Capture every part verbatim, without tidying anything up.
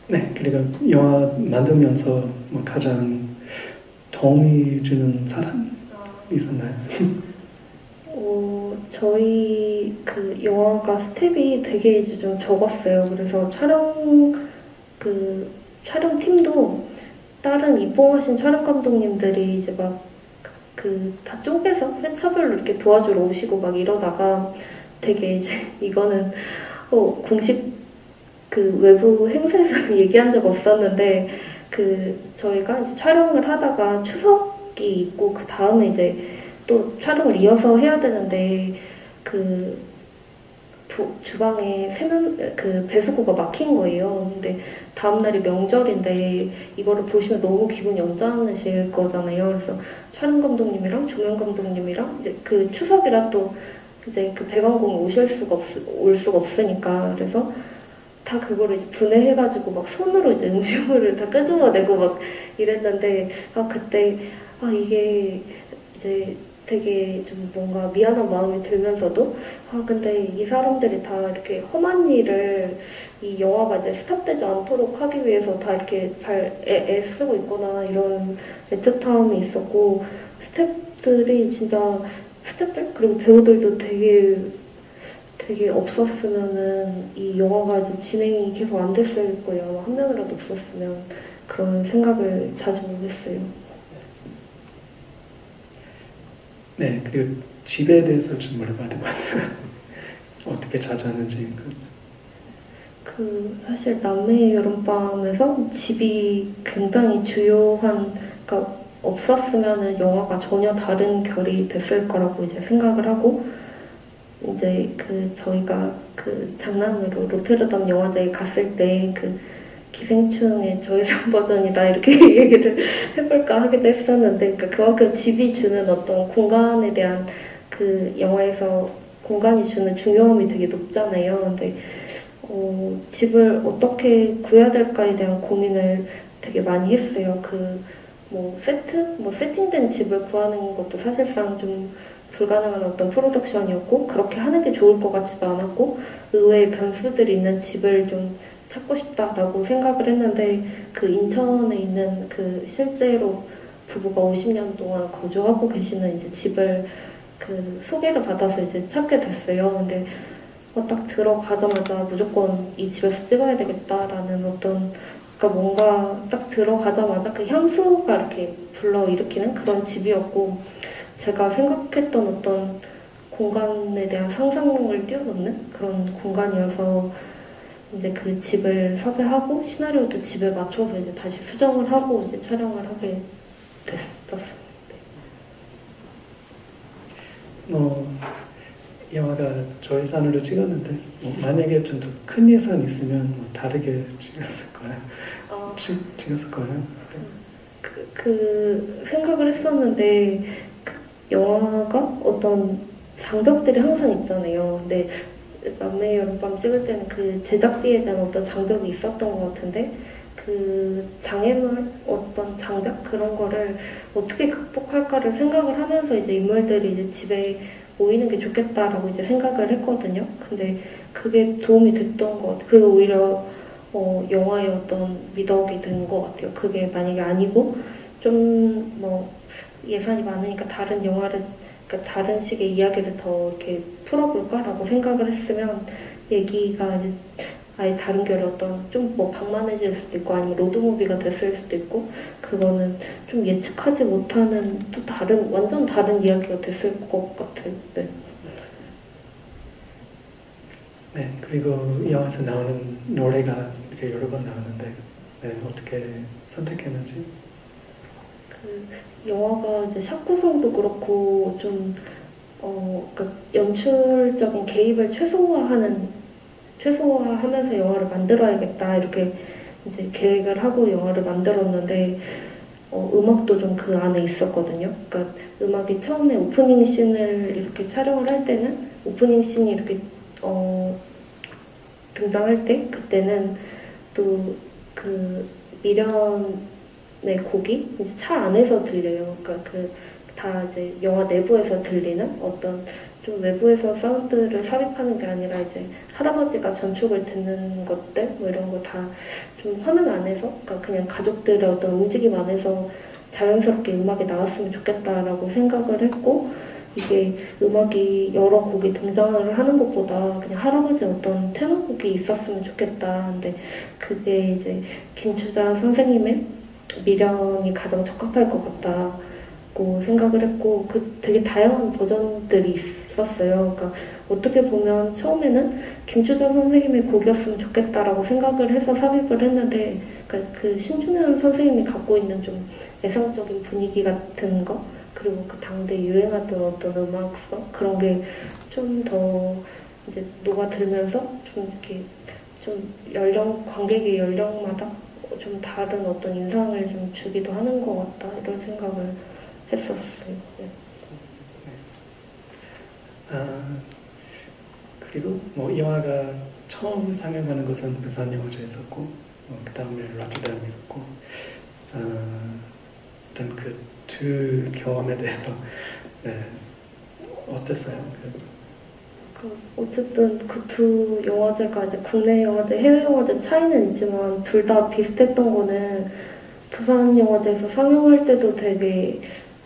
네, 그리고 영화 만들면서 뭐 가장 도움이 주는 사람 있었나요? 어, 저희 그 영화가 스텝이 되게 이제 좀 적었어요. 그래서 촬영 그 촬영팀도 다른 입봉하신 촬영 감독님들이 이제 막 그 다 쪼개서 회차별로 이렇게 도와주러 오시고 막 이러다가 되게 이제 이거는 어, 공식 그 외부 행사에서 얘기한 적 없었는데 그 저희가 이제 촬영을 하다가 추석이 있고 그 다음에 이제 또 촬영을 이어서 해야 되는데 그 부, 주방에 세면 그 배수구가 막힌 거예요. 근데 다음 날이 명절인데 이거를 보시면 너무 기분이 언짢으실 거잖아요. 그래서 촬영 감독님이랑 조명 감독님이랑 이제 그 추석이라 또 이제 그 배관공이 오실 수가 없, 올 수가 없으니까 그래서 다 그거를 이제 분해해가지고 막 손으로 이제 음식물을 다 끄집어내고 막 이랬는데 아 그때 아 이게 이제 되게 좀 뭔가 미안한 마음이 들면서도 아 근데 이 사람들이 다 이렇게 험한 일을 이 영화가 이제 스탑되지 않도록 하기 위해서 다 이렇게 잘 애, 애쓰고 있구나 이런 애틋함이 있었고 스태프들이 진짜 스태프들 그리고 배우들도 되게 되게 없었으면은 이 영화가 이제 진행이 계속 안 됐을 거예요. 한 명이라도 없었으면 그런 생각을 자주 했어요. 네, 그리고 집에 대해서 좀 물어봐도 돼요. 어떻게 자주 하는지. 그 사실 남해의 여름밤에서 집이 굉장히 주요한 그러니까 없었으면은 영화가 전혀 다른 결이 됐을 거라고 이제 생각을 하고 이제 그 저희가 그 장난으로 로테르담 영화제에 갔을 때 그 기생충의 저예산 버전이다 이렇게 얘기를 해볼까 하기도 했었는데 그러니까 그만큼 집이 주는 어떤 공간에 대한 그 영화에서 공간이 주는 중요함이 되게 높잖아요. 근데 어, 집을 어떻게 구해야 될까에 대한 고민을 되게 많이 했어요. 그 뭐 세트, 뭐 세팅된 집을 구하는 것도 사실상 좀 불가능한 어떤 프로덕션이었고 그렇게 하는 게 좋을 것 같지도 않았고 의외의 변수들이 있는 집을 좀 찾고 싶다라고 생각을 했는데 그 인천에 있는 그 실제로 부부가 오십 년 동안 거주하고 계시는 이제 집을 그 소개를 받아서 이제 찾게 됐어요. 근데 어, 딱 들어가자마자 무조건 이 집에서 찍어야 되겠다라는 어떤 그러니까 뭔가 딱 들어가자마자 그 향수가 이렇게 불러일으키는 그런 집이었고 제가 생각했던 어떤 공간에 대한 상상력을 뛰어넘는 그런 공간이어서 이제 그 집을 섭외하고 시나리오도 집에 맞춰서 이제 다시 수정을 하고 이제 촬영을 하게 됐었습니다. 뭐 영화가 저예산으로 찍었는데 뭐 만약에 좀 더 큰 예산 있으면 뭐 다르게 찍었을 거예요. 아, 찍, 찍었을 거예요. 그, 그 생각을 했었는데 그 영화가 어떤 장벽들이 항상 있잖아요. 근데 남매의 여름밤 찍을 때는 그 제작비에 대한 어떤 장벽이 있었던 것 같은데 그 장애물 어떤 장벽 그런 거를 어떻게 극복할까를 생각을 하면서 이제 인물들이 이제 집에 모이는 게 좋겠다라고 이제 생각을 했거든요. 근데 그게 도움이 됐던 것 같아요. 그게 오히려 어, 영화의 어떤 미덕이 된 것 같아요. 그게 만약에 아니고 좀 뭐 예산이 많으니까 다른 영화를 그러니까 다른 식의 이야기를 더 이렇게 풀어볼까라고 생각을 했으면 얘기가 이제 아예 다른 결의 어떤 좀 뭐 방만해질 수도 있고 아니면 로드무비가 됐을 수도 있고 그거는 좀 예측하지 못하는 또 다른 완전 다른 이야기가 됐을 것 같아요. 네. 네, 그리고 이 영화에서 나오는 노래가 이렇게 여러 번 나오는데 네, 어떻게 선택했는지. 그 영화가 이제 샷 구성도 그렇고 좀 어, 그러니까 연출적인 개입을 최소화하는 최소화하면서 영화를 만들어야겠다 이렇게 이제 계획을 하고 영화를 만들었는데 어, 음악도 좀 그 안에 있었거든요. 그러니까 음악이 처음에 오프닝 씬을 이렇게 촬영을 할 때는 오프닝 씬이 이렇게 어, 등장할 때 그때는 또 그 미련의 곡이 이제 차 안에서 들려요. 그러니까 그 다 이제 영화 내부에서 들리는 어떤 좀 외부에서 사운드를 삽입하는 게 아니라 이제 할아버지가 전축을 듣는 것들 뭐 이런 거 다 좀 화면 안에서 그러니까 그냥 가족들의 어떤 움직임 안에서 자연스럽게 음악이 나왔으면 좋겠다라고 생각을 했고 이게 음악이 여러 곡이 등장을 하는 것보다 그냥 할아버지 어떤 테마곡이 있었으면 좋겠다. 근데 그게 이제 김추자 선생님의 미련이 가장 적합할 것 같다고 생각을 했고 그 되게 다양한 버전들이 있었어요. 그러니까 어떻게 보면 처음에는 김추자 선생님의 곡이었으면 좋겠다라고 생각을 해서 삽입을 했는데 그러니까 그 신중현 선생님이 갖고 있는 좀 애상적인 분위기 같은 거 그리고 그 당대 유행하던 어떤 음악성 그런 게 좀 더 이제 녹아들면서 좀 이렇게 좀 연령 관객의 연령마다 좀 다른 어떤 인상을 좀 주기도 하는 것 같다 이런 생각을 했었어요. 네. 아, 그리고 뭐 이 영화가 처음 상영하는 것은 부산 영화제였었고 뭐 그 다음에 로터담에 있었고 아, 일단 그 두 경험에 대해서 네, 어땠어요? 그, 그 어쨌든 그 두 영화제가 이제 국내 영화제, 해외 영화제 차이는 있지만 둘 다 비슷했던 거는 부산 영화제에서 상영할 때도 되게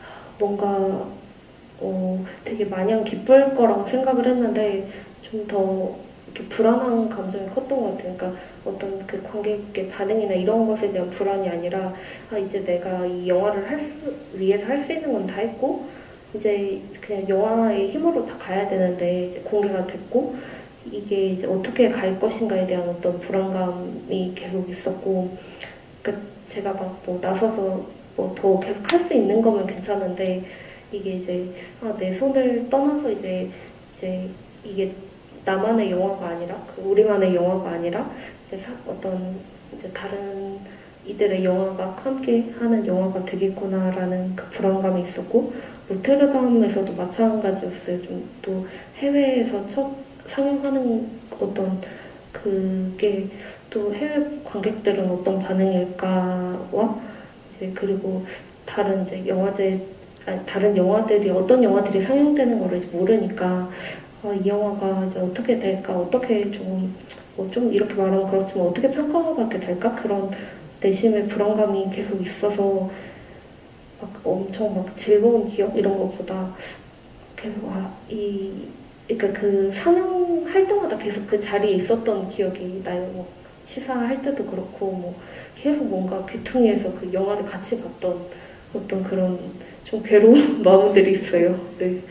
뭔가 어 되게 마냥 기쁠 거라고 생각을 했는데 좀 더 이렇게 불안한 감정이 컸던 것 같아요. 그러니까 어떤 그 관객의 반응이나 이런 것에 대한 불안이 아니라 아 이제 내가 이 영화를 할 수, 위해서 할 수 있는 건 다 했고 이제 그냥 영화의 힘으로 다 가야 되는데 이제 공개가 됐고 이게 이제 어떻게 갈 것인가에 대한 어떤 불안감이 계속 있었고 그러니까 제가 막 뭐 나서서 뭐 더 계속 할 수 있는 거면 괜찮은데 이게 이제 아, 내 손을 떠나서 이제 이제 이게 나만의 영화가 아니라 그 우리만의 영화가 아니라 이제 사, 어떤 이제 다른 이들의 영화가 함께 하는 영화가 되겠구나라는 그 불안감이 있었고 로테르담에서도 마찬가지였어요. 좀 또 해외에서 첫 상영하는 어떤 그게 또 해외 관객들은 어떤 반응일까와 이제 그리고 다른 이제 영화제 아니, 다른 영화들이 어떤 영화들이 상영되는 거를 이제 모르니까 아, 이 영화가 이제 어떻게 될까 어떻게 좀 뭐 좀 이렇게 말하면 그렇지만 어떻게 평가받게 될까 그런 내심의 불안감이 계속 있어서 막 엄청 막 즐거운 기억 이런 것보다 계속 아, 이 그러니까 그 상영할 때마다 계속 그 자리에 있었던 기억이 나요. 뭐 시사할 때도 그렇고 뭐 계속 뭔가 귀퉁이에서 그 영화를 같이 봤던 어떤 그런 좀 괴로운 마음들이 있어요. 네.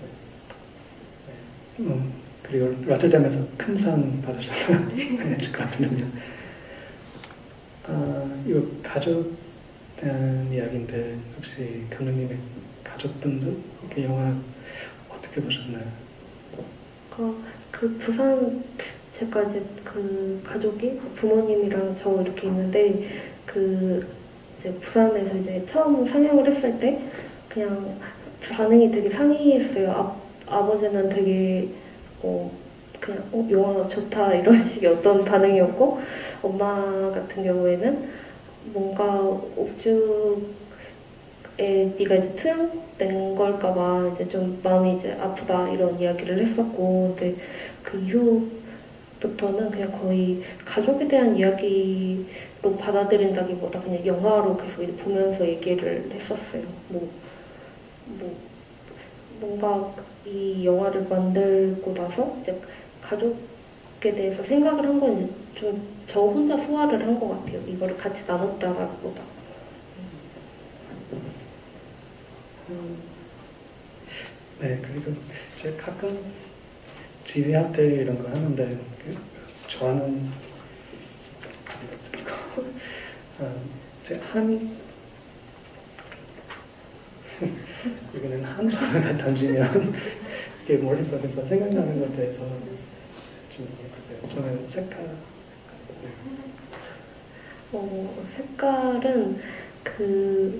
음, 그리고 로터담에서 큰 상 받으셔서 축하드립니다. 아, 이거 가족 대한 이야기인데 혹시 감독님의 가족분들 이렇게 영화 어떻게 보셨나요? 그, 그 부산 제가 이제 그 가족이 그 부모님이랑 저 이렇게 있는데 그 이제 부산에서 이제 처음 상영을 했을 때 그냥 반응이 되게 상이했어요. 아, 아버지는 되게 어 그냥 어, 영화 좋다 이런 식의 어떤 반응이었고 엄마 같은 경우에는 뭔가 옥주에 네가 이제 투영된 걸까봐 이제 좀 마음이 이제 아프다 이런 이야기를 했었고 근데 그 이후부터는 그냥 거의 가족에 대한 이야기로 받아들인다기보다 그냥 영화로 계속 이제 보면서 얘기를 했었어요. 뭐, 뭐 뭔가 이 영화를 만들고 나서 이제 가족에 대해서 생각을 한 건 이제 좀 저 혼자 소화를 한 것 같아요. 이거를 같이 나눴다라기보다. 음, 네, 그리고 제가 가끔 지휘한테 이런 거 하는데 그 좋아하는 아, 제 한이 이거는 한 단어가 던지면 이게 머릿속에서 생각나는 것에 대해서 좀 얘기해보세요. 저는 색깔 어, 색깔은 그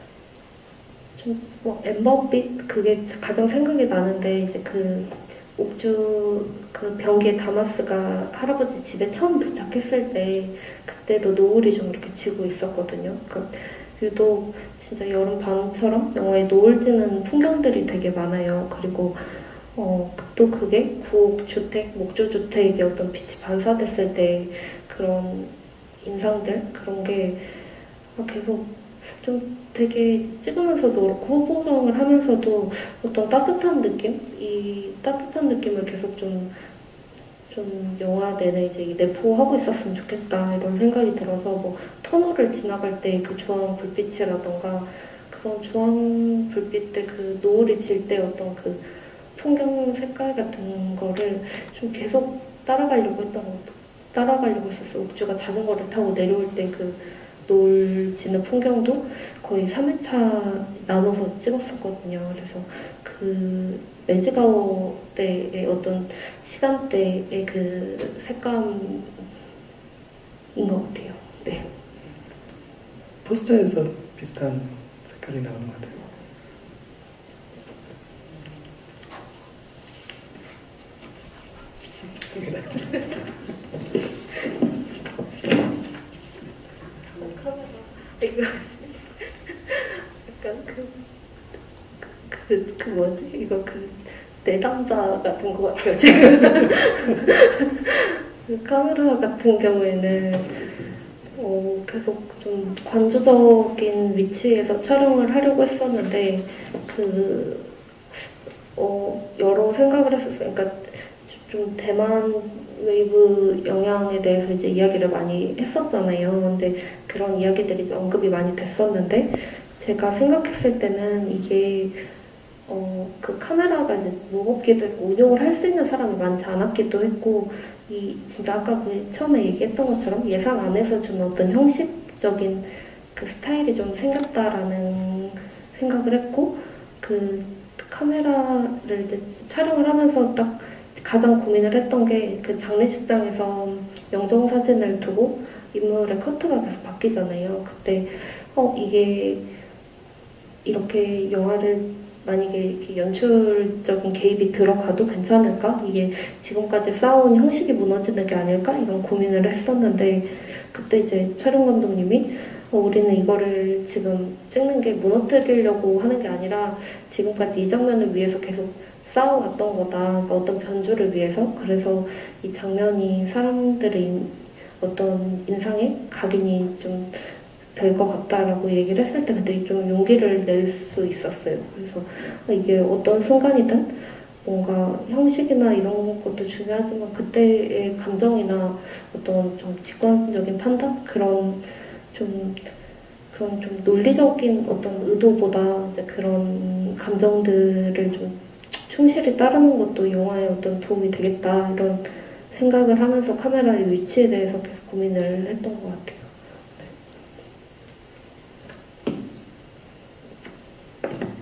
좀 뭐 엠버빛 그게 가장 생각이 나는데 이제 그 옥주 그 병기의 다마스가 할아버지 집에 처음 도착했을 때 그때도 노을이 좀 이렇게 지고 있었거든요. 그러니까 유독 진짜 여름 밤처럼 영화에 노을 지는 풍경들이 되게 많아요. 그리고 어, 또 그게 구옥주택, 목조주택의 어떤 빛이 반사됐을 때 그런 인상들, 그런 게 계속 좀 되게 찍으면서도 그렇고 후보정을 하면서도 어떤 따뜻한 느낌? 이 따뜻한 느낌을 계속 좀, 좀 영화 내내 이제 내포하고 있었으면 좋겠다 이런 생각이 들어서 뭐 터널을 지나갈 때 그 주황 불빛이라던가 그런 주황 불빛 때 그 노을이 질 때 어떤 그 풍경 색깔 같은 거를 좀 계속 따라가려고 했던 것 같아요. 따라가려고 했었어요. 옥주가 자전거를 타고 내려올 때 그 노을 지는 풍경도 거의 삼 회차 나눠서 찍었었거든요. 그래서 그 매지가오 때의 어떤 시간대의 그 색감인 것 같아요. 네. 포스터에서 비슷한 색깔이 나오는 것 같아요. 이거 약간 그, 그, 그 뭐지? 이거 그 내담자 같은 것 같아요, 지금. 그 카메라 같은 경우에는 어, 계속 좀 관조적인 위치에서 촬영을 하려고 했었는데 그 어, 여러 생각을 했었어요. 그러니까 좀 대만 웨이브 영향에 대해서 이제 이야기를 많이 했었잖아요. 근데 그런 이야기들이 이제 언급이 많이 됐었는데 제가 생각했을 때는 이게 어, 그 카메라가 이제 무겁기도 했고 운용을 할 수 있는 사람이 많지 않았기도 했고 이 진짜 아까 그 처음에 얘기했던 것처럼 예상 안에서 주는 어떤 형식적인 그 스타일이 좀 생겼다라는 생각을 했고 그 카메라를 이제 촬영을 하면서 딱 가장 고민을 했던 게 그 장례식장에서 영정사진을 두고 인물의 커트가 계속 바뀌잖아요. 그때 어 이게 이렇게 영화를 만약에 이렇게 연출적인 개입이 들어가도 괜찮을까? 이게 지금까지 쌓아온 형식이 무너지는 게 아닐까? 이런 고민을 했었는데 그때 이제 촬영 감독님이 어, 우리는 이거를 지금 찍는 게 무너뜨리려고 하는 게 아니라 지금까지 이 장면을 위해서 계속 쌓아왔던 거다. 그러니까 어떤 변주를 위해서. 그래서 이 장면이 사람들의 어떤 인상에 각인이 좀 될 것 같다라고 얘기를 했을 때 그때 좀 용기를 낼 수 있었어요. 그래서 이게 어떤 순간이든 뭔가 형식이나 이런 것도 중요하지만 그때의 감정이나 어떤 좀 직관적인 판단? 그런 좀 그런 좀 논리적인 어떤 의도보다 이제 그런 감정들을 좀 충실히 따르는 것도 영화에 어떤 도움이 되겠다 이런 생각을 하면서 카메라의 위치에 대해서 계속 고민을 했던 것 같아요.